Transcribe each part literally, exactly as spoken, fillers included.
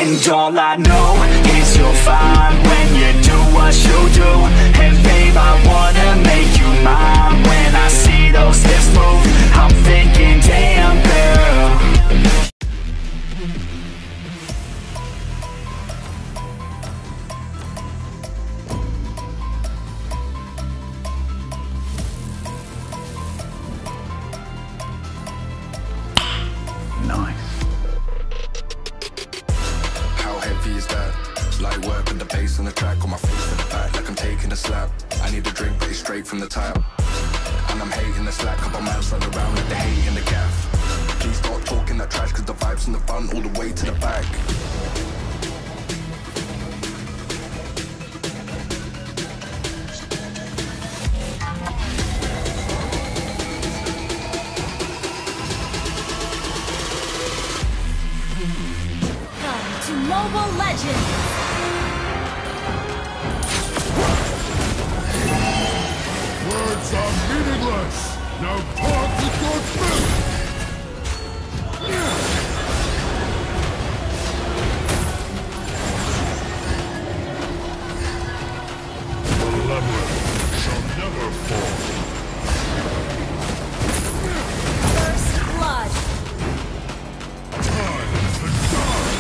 And all I know is you'll find when you do what you do. And babe, I wanna make you mine. When I see those hips move, I'm thinking, damn girl. Nice. How heavy is that? Light work with the bass on the track, on my face to the back like I'm taking a slap. I need a drink, but it's straight from the tap. And I'm hating the slack, couple miles run around with the hate in the gaff. Please start talking that trash, cause the vibes in the front all the way to the back. To Mobile Legends! Words are meaningless! Now talk with your fist! The labyrinth shall never fall. First blood! Time to die!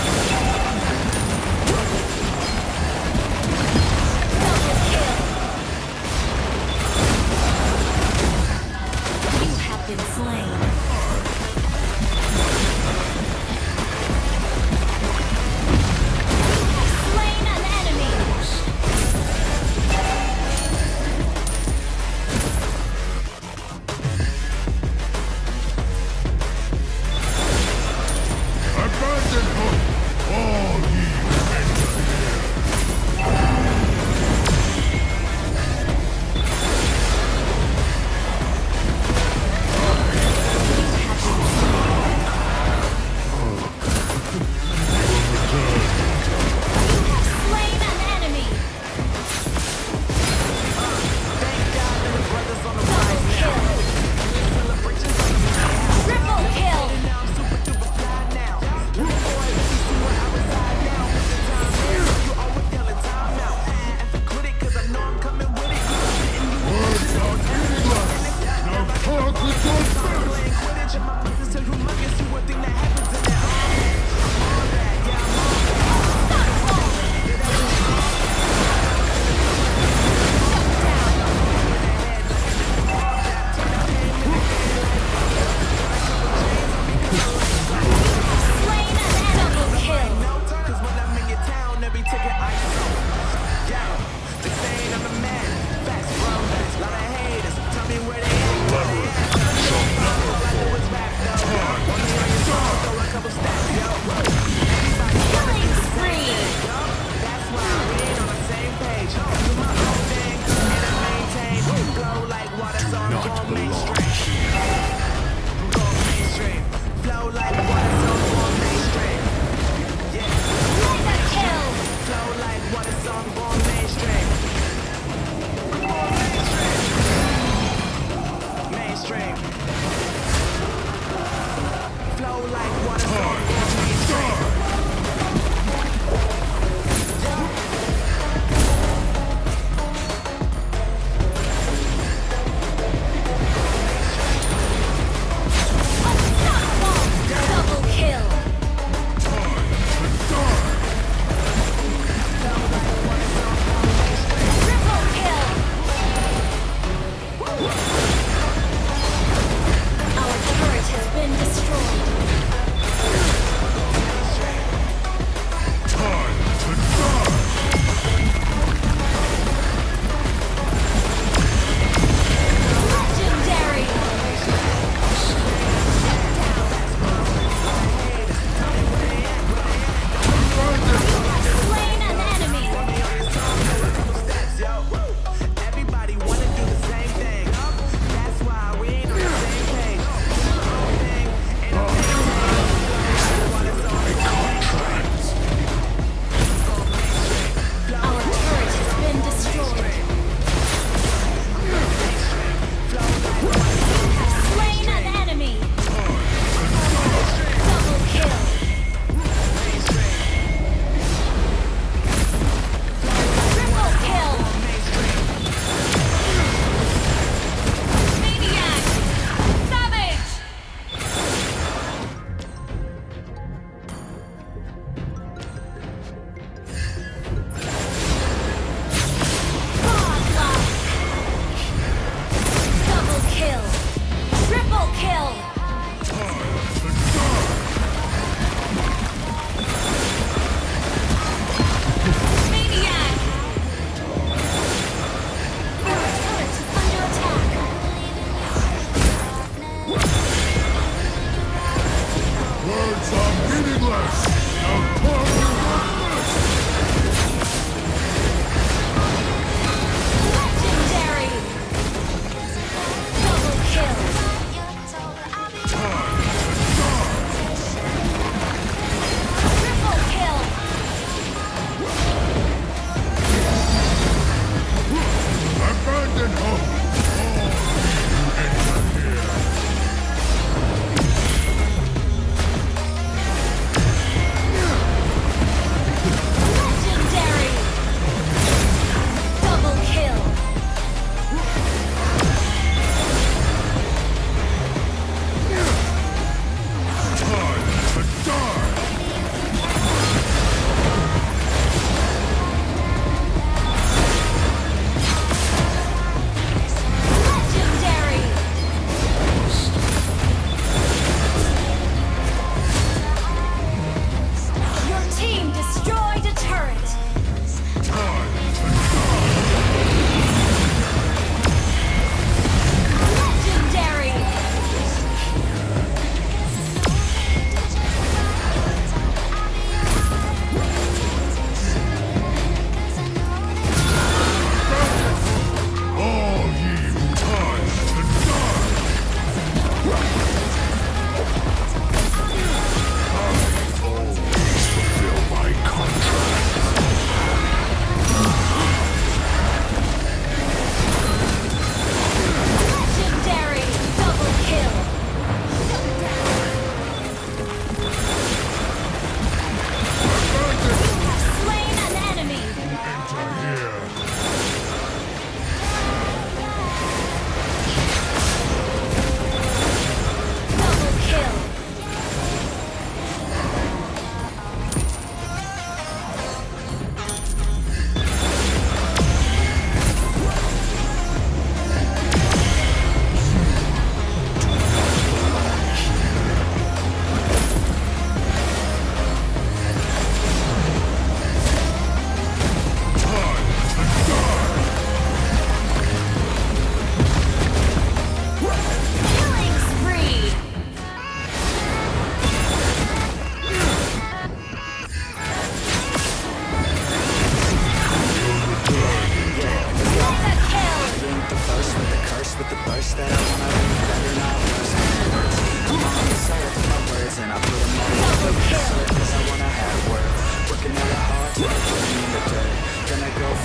Been slain. Slain an enemy. Abandon hope! All ye enter here! Slain an enemy. Triple kill. Words are meaningless! Now talk with your fist! Slain an enemy. Kill. Killing spree. Not belong. Mega kill. Double kill. Triple kill. Our turret has been destroyed.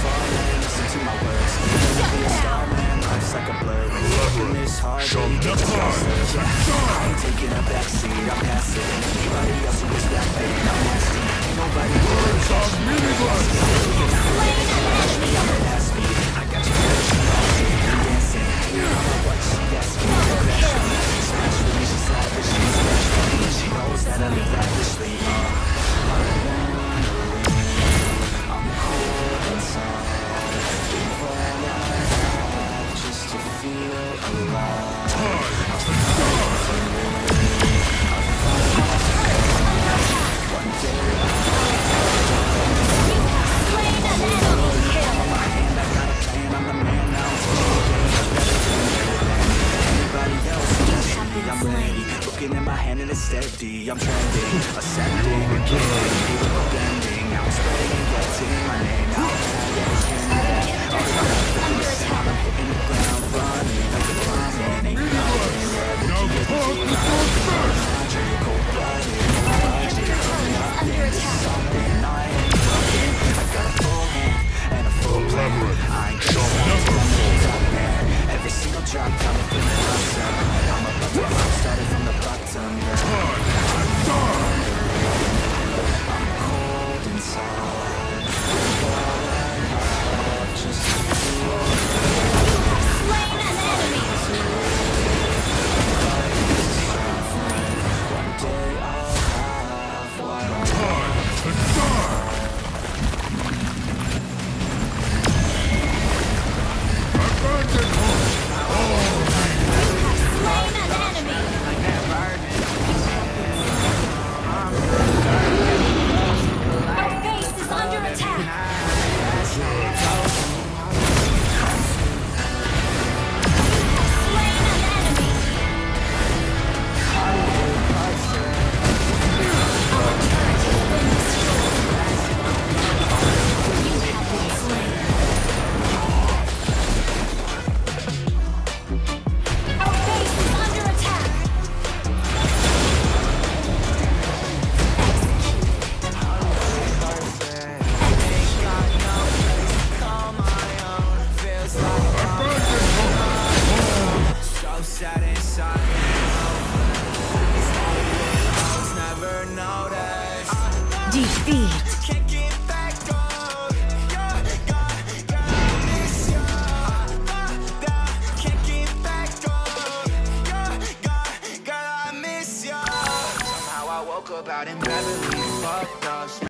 falling, listen to my words. Never be a star, man, life's like a blur. When you're working this hard, Show then you get the the heart. stress. I ain't taking a backseat, I'm past it. Anybody else who is that big, I'm nasty. Ain't nobody Words are meaningless. watch me, I'm at half speed. I got you dancing all day, you dancing. I'm like, what she asking me to bash me. Smash with me, she's lavish, she's smash for me. She knows that I live lavishly. Uh, I I'm cold inside. Give all I have just to feel alive. Time to die. One day Slain an enemy kill. my hand, I got a plan, I'm the man now. I'm teaching the game, I'm better than anybody else. Just me, I'm ready. Looking at my hand and it's steady. I'm trending, ascending, getting, people are bending. Now I'm spreading, getting my name out. Under attack. In the ground, running, like a climbing, ain't nothing. Now talk with your fist. Under attack. Something I ain't looking. I got a full hand and a full plan. I ain't Shall never fall. man. Every single drop coming from the bottom. I'm above the top, started from the bottom. Yeah. Time to die. I'm cold inside. Just Slain an enemy. one day I'll have what I Time to die. Abandon her. Slain an enemy. Our base is under attack. Slain an enemy. Our turret has been destroyed. You have been slain. Our base is under attack. Abandon her. so sad inside. It's all the way I never noticed. Defeat. Can't get back up. Yeah, God, God, I miss ya. Can't get back up. Yeah, God, God, I miss ya. Somehow I woke up out in Beverly, fucked up.